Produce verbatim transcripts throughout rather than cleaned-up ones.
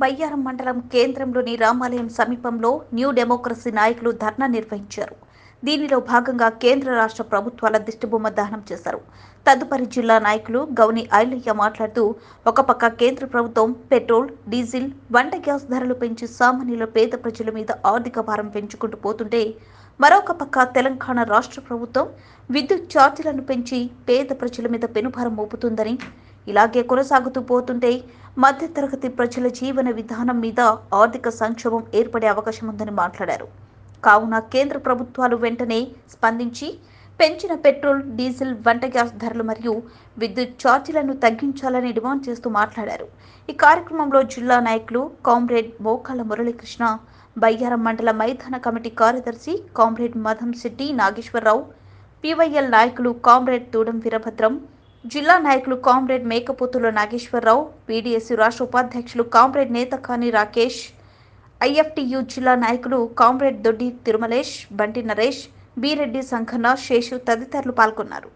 బయ్యారం మండలం కేంద్రంలోని రామాలయం సమీపంలో న్యూ డెమోక్రసీ నాయకులు ధర్నా నిర్వహించారు. దీనిలో భాగంగా కేంద్ర రాష్ట్ర ప్రభుత్వాల దిష్టిబొమ్మ దహనం చేశారు. తదుపరి జిల్లా నాయకులు గౌని ఐలయ్య మాట్లాడుతూ, ఒక పక్క కేంద్ర ప్రభుత్వం పెట్రోల్, డీజిల్, వంట గ్యాస్ ధరలు పెంచి సామాన్యుల పేద ప్రజల మీద ఆర్థిక భారం పెంచుకుంటూ పోతుంటే, మరొక పక్క తెలంగాణ రాష్ట్ర ప్రభుత్వం విద్యుత్ ఛార్జీలను పెంచి పేద ప్రజల మీద పెనుభారం మోపుతుందని, ఇలాగే కొనసాగుతూ పోతుంటే మధ్యతరగతి ప్రజల జీవన విధానం మీద ఆర్థిక సంక్షోభం ఏర్పడే అవకాశం ఉందని మాట్లాడారు. కావున కేంద్ర ప్రభుత్వాలు వెంటనే స్పందించి పెంచిన పెట్రోల్, డీజిల్, వంట గ్యాస్ ధరలు మరియు విద్యుత్ ఛార్జీలను తగ్గించాలని డిమాండ్ చేస్తూ మాట్లాడారు. ఈ కార్యక్రమంలో జిల్లా నాయకులు కామ్రేడ్ మోకాల మురళీకృష్ణ, బయ్యారం మండల మైదాన కమిటీ కార్యదర్శి కామ్రేడ్ మధం శెట్టి నాగేశ్వరరావు, పీవైఎల్ నాయకులు కామ్రేడ్ తూడం వీరభద్రం, జిల్లా నాయకులు కామ్రేడ్ మేకపోతుల నాగేశ్వరరావు, పీడీఎస్ రాష్ట్ర ఉపాధ్యక్షులు కామ్రేడ్ నేతకాని రాకేష్, ఐఎఫ్టియు జిల్లా నాయకులు కామ్రేడ్ దొడ్డి తిరుమలేష్, బంటి నరేష్, బీరెడ్డి సంఘన్న, శేషు తదితరులు పాల్గొన్నారు.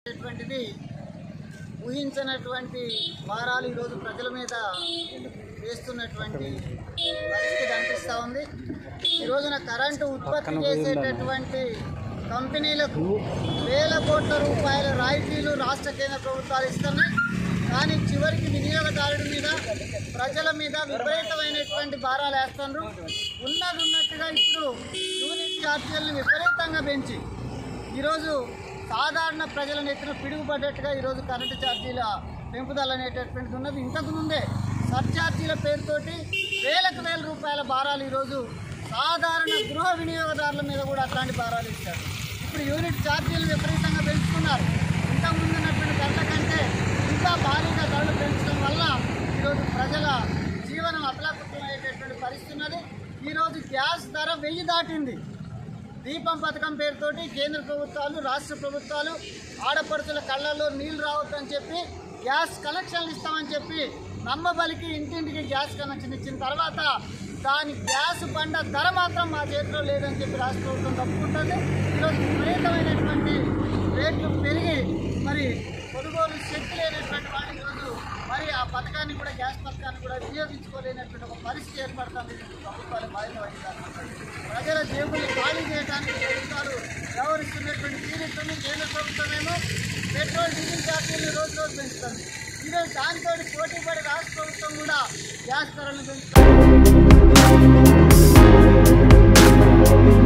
ఊహించినటువంటి భారాలు ఈరోజు ప్రజల మీద వేస్తున్నటువంటి పరిస్థితి కనిపిస్తూ ఉంది. ఈ రోజున కరెంటు ఉత్పత్తి చేసేటటువంటి కంపెనీలకు వేల కోట్ల రూపాయల రాయితీలు రాష్ట్ర కేంద్ర ప్రభుత్వాలు ఇస్తున్నాయి. కానీ చివరికి వినియోగదారుడి మీద, ప్రజల మీద విపరీతమైనటువంటి భారాలు వేస్తున్నారు. ఉన్నది ఉన్నట్టుగా ఇప్పుడు యూనిట్ ఛార్జీలను విపరీతంగా పెంచి ఈరోజు సాధారణ ప్రజల నెత్తిన పిడుగుపడ్డట్టుగా ఈరోజు కరెంటు ఛార్జీల పెంపుదల అనేటటువంటిది ఉన్నది. ఇంతకు ముందే సర్ఛార్జీల పేరుతోటి వేలకు వేల రూపాయల భారాలు ఈరోజు సాధారణ గృహ వినియోగదారుల మీద కూడా అట్లాంటి భారాలు ఇచ్చారు. ఇప్పుడు యూనిట్ ఛార్జీలు విపరీతంగా పెంచుకున్నారు. ఇంతకుముందు ఉన్నటువంటి ధరల కంటే ఇంకా భారీగా ధరలు పెంచడం వల్ల ఈరోజు ప్రజల జీవనం అతలాకుతలమయ్యేటటువంటి పరిస్థితి ఉన్నది. ఈరోజు గ్యాస్ ధర వెయ్యి దాటింది. దీపం పథకం పేరుతోటి కేంద్ర ప్రభుత్వాలు, రాష్ట్ర ప్రభుత్వాలు ఆడపడుచుల కళ్ళల్లో నీళ్లు రావద్దని చెప్పి గ్యాస్ కనెక్షన్లు ఇస్తామని చెప్పి నమ్మబలికి ఇంటింటికి గ్యాస్ కనెక్షన్ ఇచ్చిన తర్వాత దాని గ్యాస్ బండ ధర మాత్రం మా చేతిలో లేదని చెప్పి రాష్ట్ర ప్రభుత్వం తప్పుకుంటుంది. ఈరోజు విపరీతమైనటువంటి రేట్లు పెరిగి మరి కొనుగోలు శక్తి లేనటువంటి వాళ్ళు ఈరోజు మరి ఆ పథకాన్ని కూడా, గ్యాస్ పథకాన్ని కూడా వినియోగించుకోలేనటువంటి ఒక పరిస్థితి ఏర్పడుతుంది. ప్రభుత్వాలు బాధ్యత వహించాలి. ప్రజల జేబులు ఖాళీ చేయడానికి ప్రభుత్వాలు వ్యవహరిస్తున్నటువంటి తీరుతుంది. కేంద్ర ప్రభుత్వమేమో పెట్రోల్, డీజిల్ ఛార్జీలు రోజు రోజు పెంచుతుంది. ఈరోజు దానితో పోటీ పడి రాష్ట్ర ప్రభుత్వం కూడా గ్యాస్ ధరలను పెంచుతుంది.